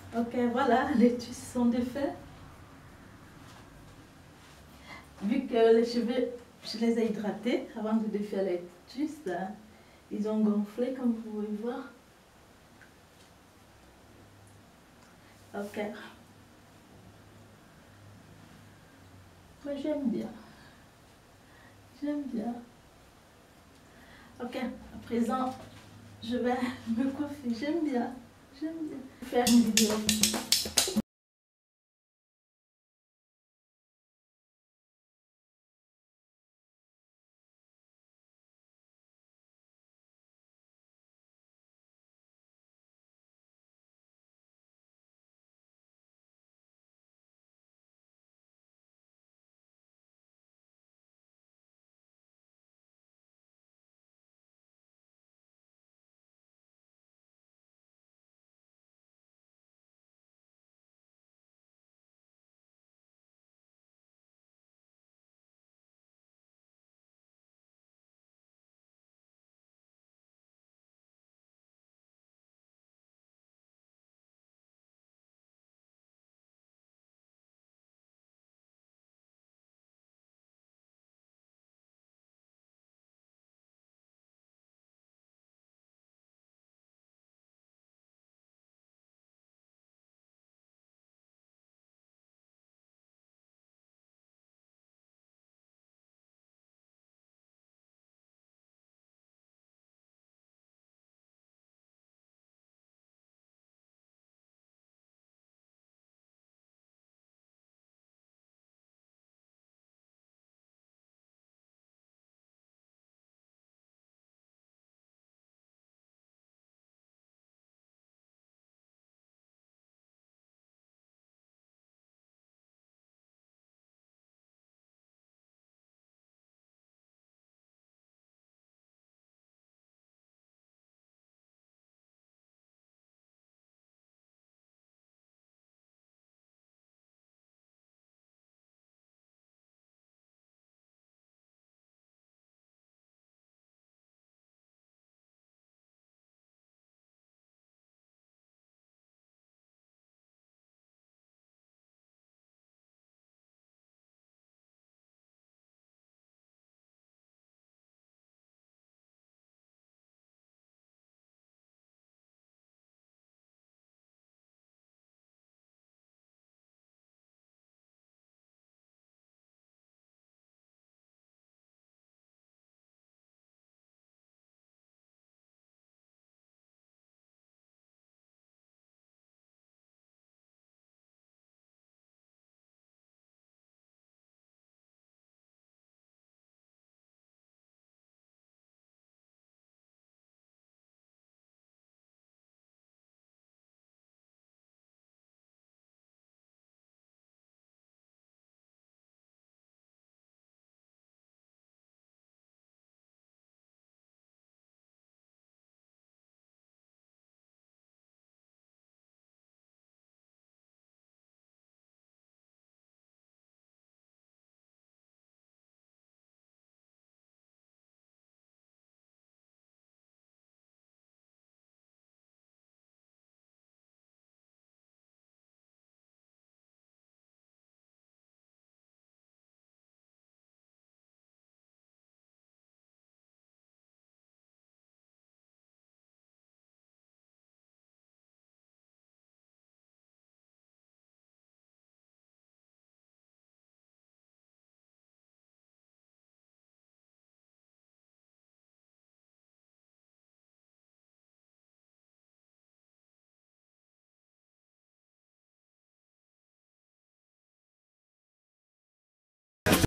Ok, voilà, les tusses sont défaits. Vu que les cheveux, je les ai hydratés avant de défaire les tusses, ils ont gonflé comme vous pouvez voir. Ok. Mais j'aime bien. J'aime bien. Ok, à présent, je vais me coiffer. J'aime bien. J'aime bien. Faire une vidéo.